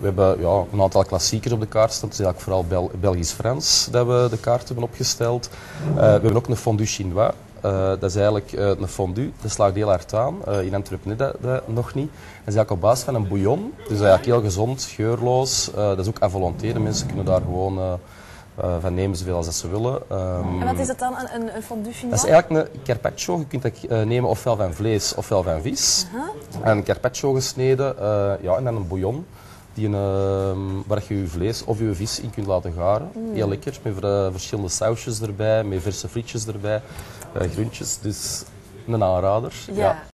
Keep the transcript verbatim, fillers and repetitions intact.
We hebben ja, een aantal klassiekers op de kaart staan. Het is eigenlijk vooral Bel Belgisch-Frans dat we de kaart hebben opgesteld. Uh, we hebben ook een fondue chinois. Uh, dat is eigenlijk uh, een fondue, dat slaagt heel hard aan. Uh, in Antwerpen net dat, dat nog niet. Dat is eigenlijk op basis van een bouillon. Dus eigenlijk heel gezond, geurloos. Uh, dat is ook à volonté. De mensen kunnen daar gewoon uh, uh, van nemen zoveel als dat ze willen. Um, en wat is het dan, een, een, een fondue chinois? Dat is eigenlijk een carpaccio. Je kunt dat uh, nemen ofwel van vlees ofwel van vis. Uh -huh. En een carpaccio gesneden uh, ja, en dan een bouillon. Die een, uh, waar je je vlees of je vis in kunt laten garen. Mm. Heel lekker, met uh, verschillende sausjes erbij, met verse frietjes erbij, uh, groentjes. Dus een aanrader. Ja. Ja.